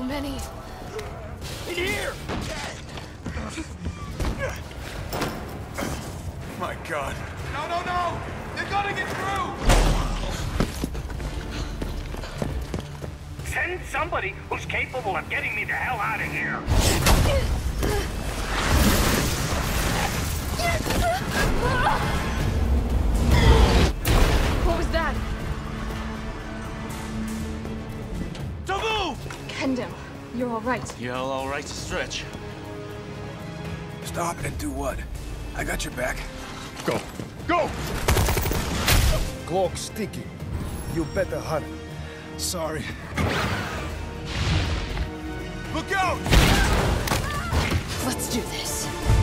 So many. In here! My God. No, no, no! They're gonna get through! Send somebody who's capable of getting me the hell out of here. What was that? Taboo! Kendall, you're all right. Yeah, all right to stretch. Stop and do what? I got your back. Go. Go! Clock's ticking. You better hurry. Sorry. Look out! Let's do this.